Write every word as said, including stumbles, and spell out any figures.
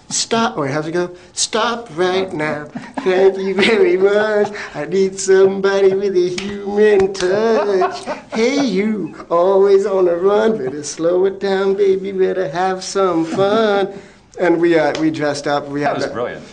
Stop, wait, how's it go? Stop right now. Thank you very much. I need somebody with a human touch. Hey, you, always on the run. Better slow it down, baby. Better have some fun. And we uh, we dressed up. We That had was the, brilliant.